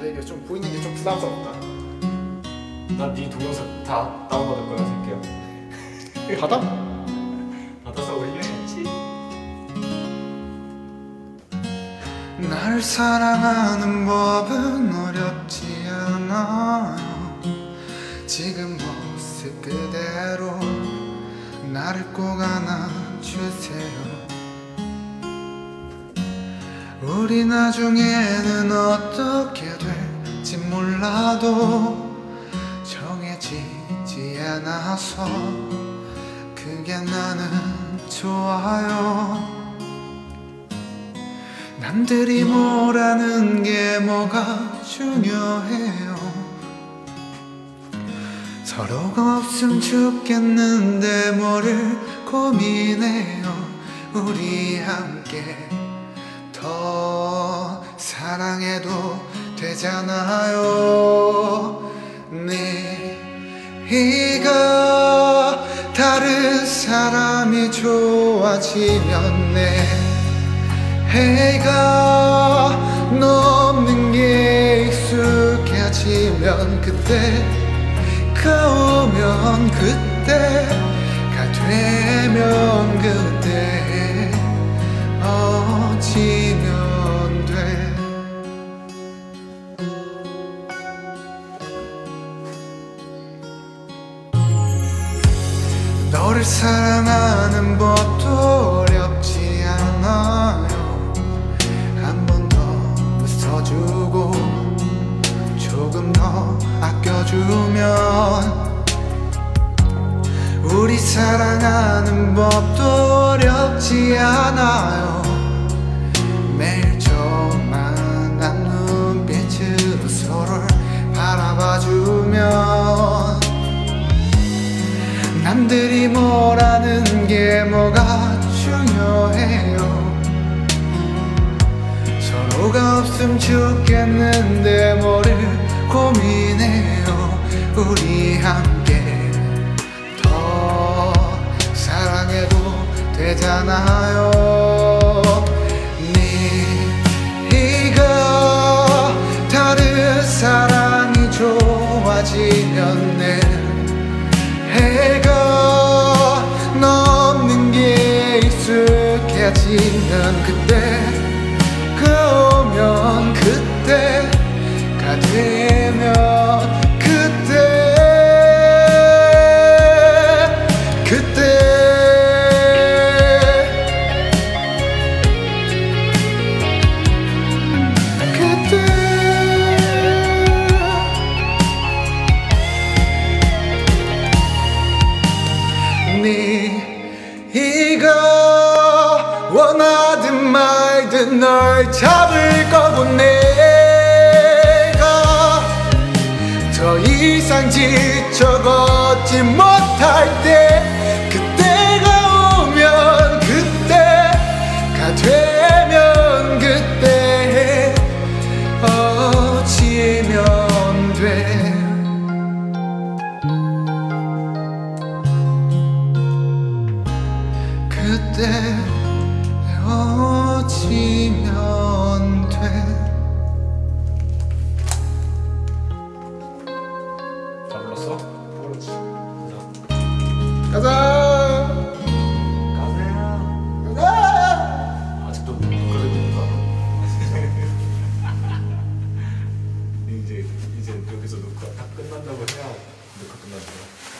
근데 이게 좀 보이는 게 좀 부담스럽다. 난 네 동영상 다 다운받을 거야 새끼야. 받아? 받아서 올려야지. 날 사랑하는 법은 어렵지 않아요. 지금 모습 그대로 나를 꼭 안아주세요. 우리 나중에는 어떻게 될지 몰라도 정해지지 않아서 그게 나는 좋아요. 남들이 뭐라는 게 뭐가 중요해요. 서로가 없으면 좋겠는데 뭐를 고민해요. 우리 함께 더 사랑해도 되잖아요. 네가 다른 사람이 좋아지면 내 해가 넘는 게 익숙해지면 그때가 오면 그때가 되면 그때 지면 돼. 너를 사랑하는 법도 어렵지 않아요. 한 번 더 웃어주고 조금 더 아껴주면 우리 사랑하는 법도 어렵지 않아요. 매일 조만한 눈빛으로 서로를 바라봐주면 남들이 뭐라는 게 뭐가 중요해요. 서로가 없으면 좋겠는데 뭐를 고민해요. 우리 함께 더 사랑해도 되잖아요. 네가 다른 사랑이 좋아지면 내 해가 넘는 게 익숙해지면 그때가 오면 그때가 되면 네가 원하든 말든 널 잡을 거고 내가 더 이상 지쳐 걷지 못할 때 그때가 오면 그때가 되면 그때 지면 돼. 그때 헤어지면 돼. 다 불렀어? 그렇지. 가자. 가자. 가자. 아직도 그러고 있는 거 알아? 이제 여기서 녹화 다 끝난다고 해야 녹화 끝나는 거야.